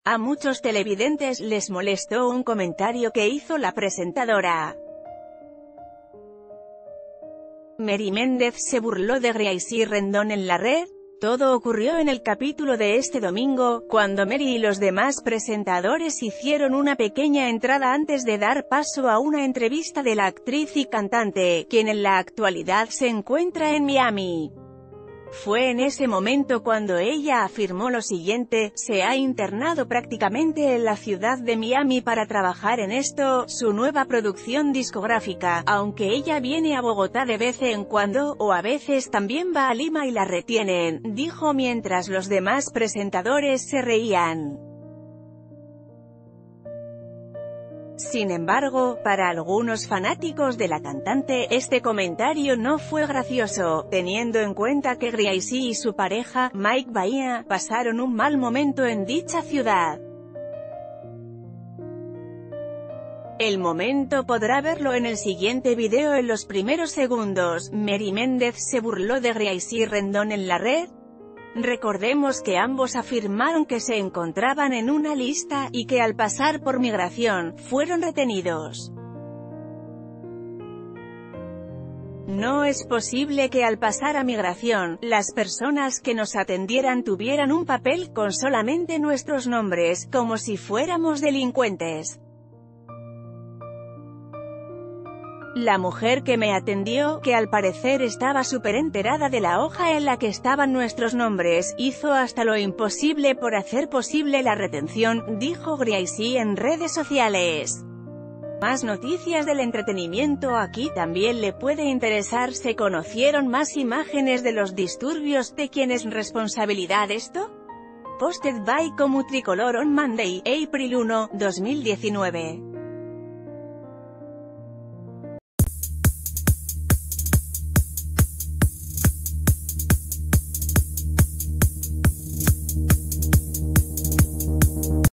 A muchos televidentes les molestó un comentario que hizo la presentadora. Mary Méndez se burló de Gracie Rendon en la red. Todo ocurrió en el capítulo de este domingo, cuando Mary y los demás presentadores hicieron una pequeña entrada antes de dar paso a una entrevista de la actriz y cantante, quien en la actualidad se encuentra en Miami. Fue en ese momento cuando ella afirmó lo siguiente: se ha internado prácticamente en la ciudad de Miami para trabajar en esto, su nueva producción discográfica, aunque ella viene a Bogotá de vez en cuando, o a veces también va a Lima y la retienen, dijo mientras los demás presentadores se reían. Sin embargo, para algunos fanáticos de la cantante, este comentario no fue gracioso, teniendo en cuenta que Gracie y su pareja, Mike Bahía, pasaron un mal momento en dicha ciudad. El momento podrá verlo en el siguiente video en los primeros segundos. Mary Méndez se burló de Gracie Rendon en la red. Recordemos que ambos afirmaron que se encontraban en una lista, y que al pasar por migración, fueron retenidos. No es posible que al pasar a migración, las personas que nos atendieran tuvieran un papel con solamente nuestros nombres, como si fuéramos delincuentes. La mujer que me atendió, que al parecer estaba súper enterada de la hoja en la que estaban nuestros nombres, hizo hasta lo imposible por hacer posible la retención, dijo Gracie en redes sociales. Más noticias del entretenimiento. Aquí también le puede interesar. Se conocieron más imágenes de los disturbios. ¿De quién es responsabilidad esto? Posted by Como Tricolor on Monday, April 1, 2019.